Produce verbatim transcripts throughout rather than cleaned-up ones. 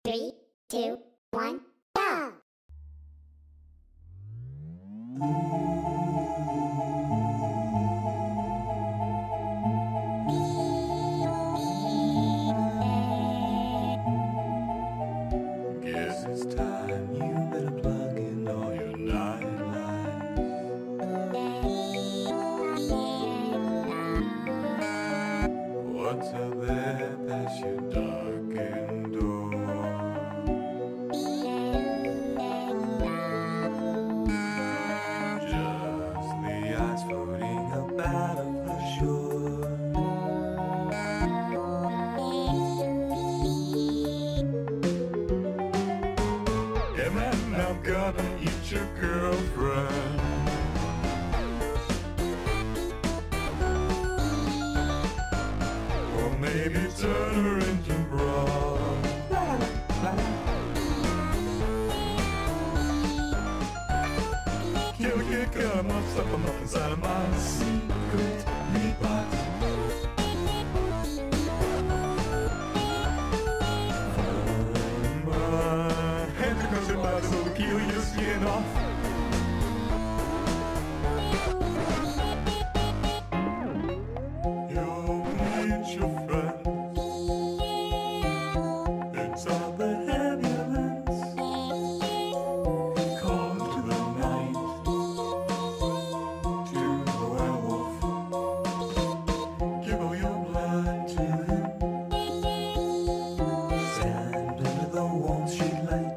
Three, two, one, go! Guess it's time you better plug in all your night lights. What's out there past your darkened door? Just the ice floating up out of the shore. And then I'm gonna eat your girlfriend. Or maybe turn her into broth. Kill a kid, cut him up, stuff him up inside of my secret meat box. My hands are gonna bite, so to peel your skin off. You'll meet your friends inside the ambulance. Call to the night, to the werewolf. Give all your blood to him. Stand under the warm street light.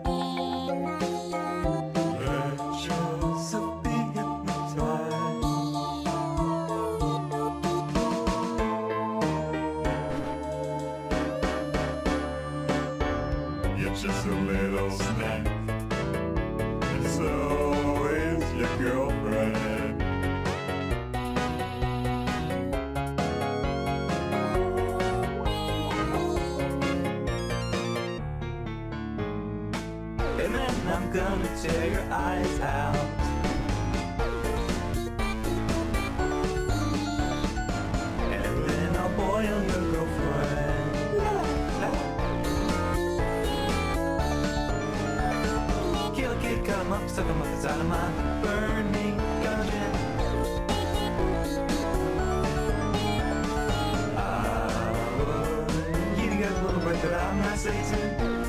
Let yourself be hypnotized. You're just a little snack, and so is your girlfriend. And then I'm gonna tear your eyes out. And then I'll boil your girlfriend. Kill a kid, cut him up, suck him up inside of my burning dungeon. I would give you guys a little break, but I'm not Satan.